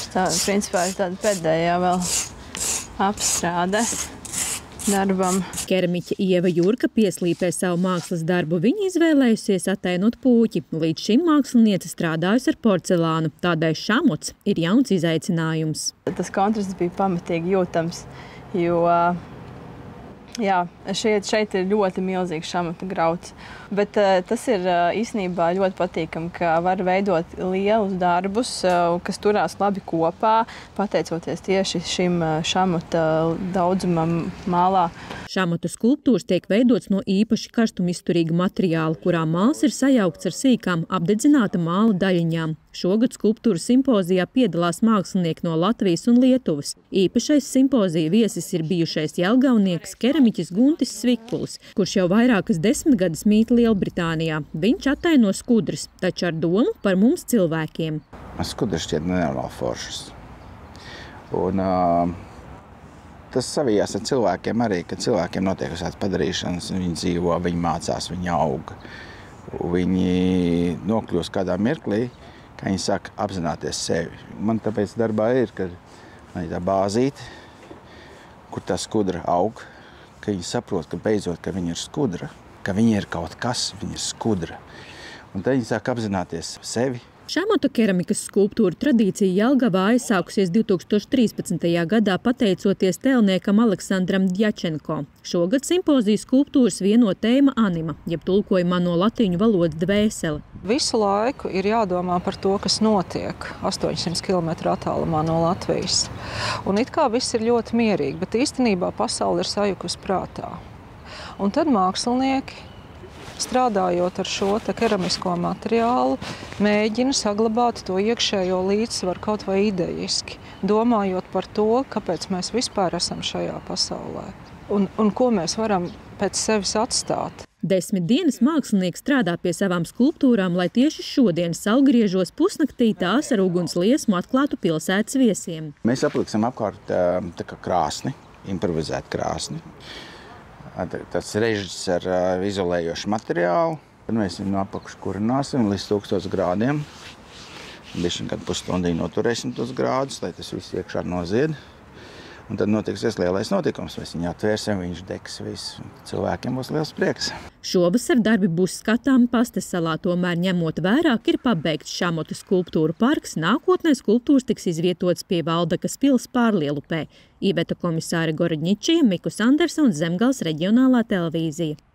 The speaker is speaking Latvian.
Tā, principā, ir tāda pēdējā vēl apstrāde darbam. Keramiķe Ieva Jurka pieslīpē savu mākslas darbu. Viņa izvēlējusies attēnot puķi. Līdz šim māksliniece strādājusi ar porcelānu. Tādēļ šamots ir jauns izaicinājums. Tas kontrasts bija pamatīgi jūtams, jo jā, šeit ir ļoti milzīgs šamata grauds. Bet tas ir īstenībā ļoti patīkami, ka var veidot lielus darbus, kas turās labi kopā, pateicoties tieši šim šamata daudzumam mālā. Šamata skulptūras tiek veidots no īpaši karstumizturīga materiāla, kurā māls ir sajaukts ar sīkām apdedzināta māla daļiņām. Šogad skulptūru simpozijā piedalās mākslinieki no Latvijas un Lietuvas. Īpašais simpozija viesis ir bijušais jelgavnieks keramiķis Guntis Svikulis, kurš jau vairākas 10 gadus mīt Lielbritānijā. Viņš attaino skudras, taču ar domu par mums cilvēkiem. Skudras šķiet nenormāli foršas. Un tas savijās ar cilvēkiem arī, kad cilvēkiem notiek visādas padarīšanas, viņi dzīvo, viņi mācās, viņi aug. Viņi nokļūst kādā mirklī, kā viņi saka, apzināties sevi. Man tāpēc darbā ir, ka man ir tā bāzīte, kur tā skudra aug, ka viņi saprot, ka beidzot, ka viņi ir skudra, ka viņi ir kaut kas, viņi ir skudra. Un tad viņi sāk apzināties sevi. Šamata keramikas skulptūra tradīcija Jelgavā aizsākusies 2013. gadā pateicoties tēlniekam Aleksandram Djačenko. Šogad simpozijas skulptūras vieno tēma anima, jeb tulkojumā no latīņu valodas dvēsele. Visu laiku ir jādomā par to, kas notiek 800 km attālumā no Latvijas. Un it kā viss ir ļoti mierīgi, bet īstenībā pasaule ir sajukusi prātā. Un tad mākslinieki, strādājot ar šo keramisko materiālu, mēģina saglabāt to iekšējo līdzsvaru kaut vai idejiski, domājot par to, kāpēc mēs vispār esam šajā pasaulē un ko mēs varam pēc sevis atstāt. 10 dienas mākslinieks strādā pie savām skulptūrām, lai tieši šodien saulgriežos pusnaktī tās ar uguns liesmu atklātu pilsētas viesiem. Mēs apliksim apkārt tā kā krāsni, improvizētu krāsni. Tas režģis ar izolējošu materiālu. Tad mēs viņu no apakšu kurināsim līdz 1000 grādiem. Bišķiņ kādu pusstundiņu noturēsim tos grādus, lai tas viss iekšā nozied. Un tad notiksies lielais notikums. Mēs viņu atvērsim, viņš degs visu. Cilvēkiem būs liels prieks. Šovasar darbi būs skatāmi Pastesalā, tomēr ņemot vērā, ka ir pabeigts Šamata skulptūru parks, nākotnē skulptūras tiks izvietotas pie Valdakas pils Pārlielupē. Iveta komisāre Gorodņičija, Mikus Andersons, Zemgales reģionālā televīzija.